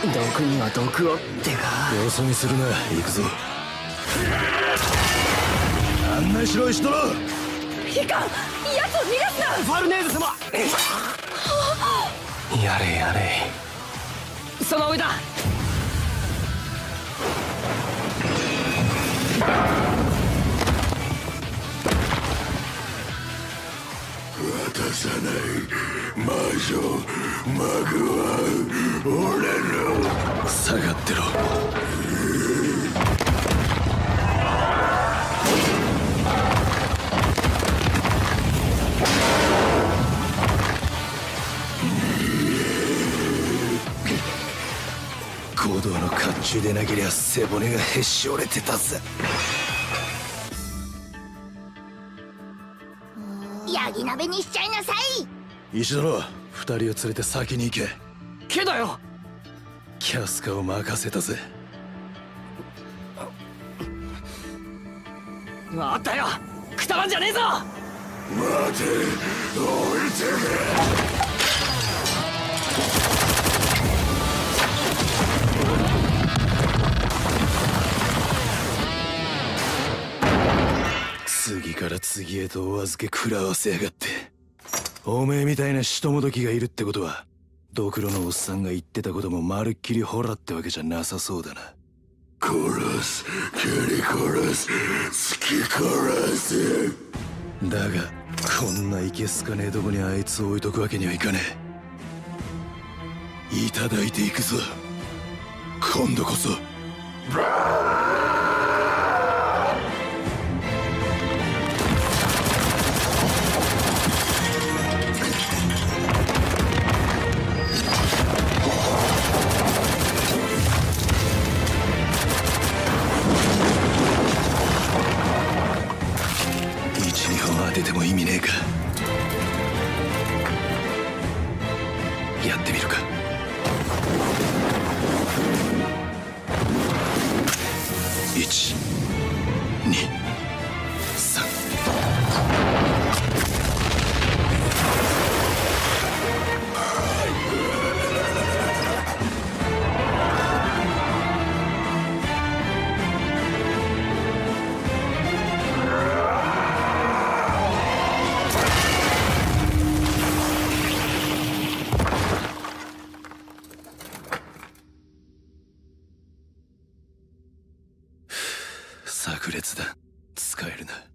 毒には毒をってか。 よそ見するな。行くぞ。案内しろ石泥。 いかん、奴を逃がすな。 ファルネーズ様。やれやれ。その上だ。 渡さない魔女マグは俺の。下がってろ。行動の甲冑でなけりゃ背骨がへし折れてたぜ。 ヤギ鍋にしちゃいなさい。 石殿、二人を連れて先に行け。 けどよ、 キャスカを任せたぜ。 あったよ、くたばんじゃねえぞ。 待て、置いてけ。次から次へとお預け食らわせやがって。おめえみたいなしともどきがいるってことは、ドクロのおっさんが言ってたこともまるっきりホラってわけじゃなさそうだな。殺す、蹴り殺す、突き殺す。だがこんないけすかねえとこにあいつを置いとくわけにはいかねえ。いただいていくぞ、今度こそ。当てても意味ねえか。やってみるか。1、2、3。炸裂だ。使えるな。